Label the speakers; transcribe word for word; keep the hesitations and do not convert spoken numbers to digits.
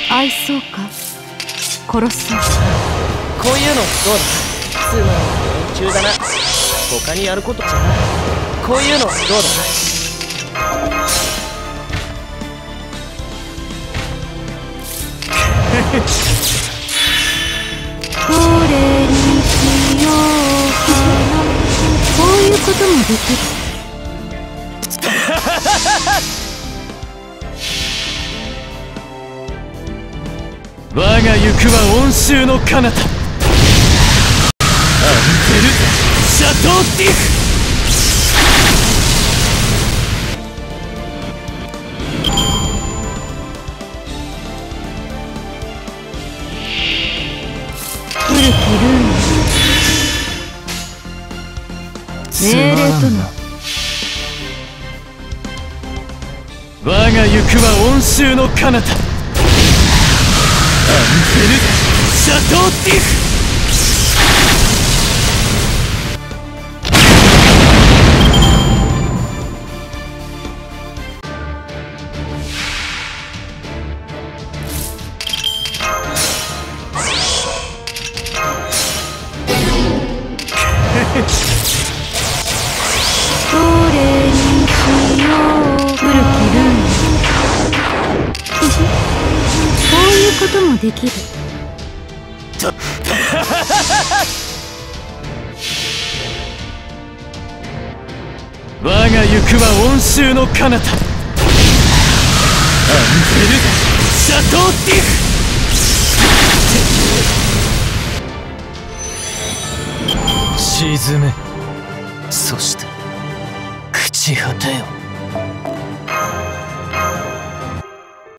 Speaker 1: 愛そうか殺そうか。
Speaker 2: こういうのどうだ。つまり連中だな。他にやることじゃない。こういうのどうだ。
Speaker 1: これにしようかな。こういうこともできる。
Speaker 3: 我が行くは温州の彼方。アンテル・シャトーティフ。
Speaker 1: 古きルーン命令との。
Speaker 3: 我が行くは温州の彼方。アンテル・シャトーティフ。
Speaker 1: これにしよう。古きルーンこういうこともできる。
Speaker 3: 我が行くは温州の彼方。アンテル・シャトーティフ。沈め、そして朽ち果てよ。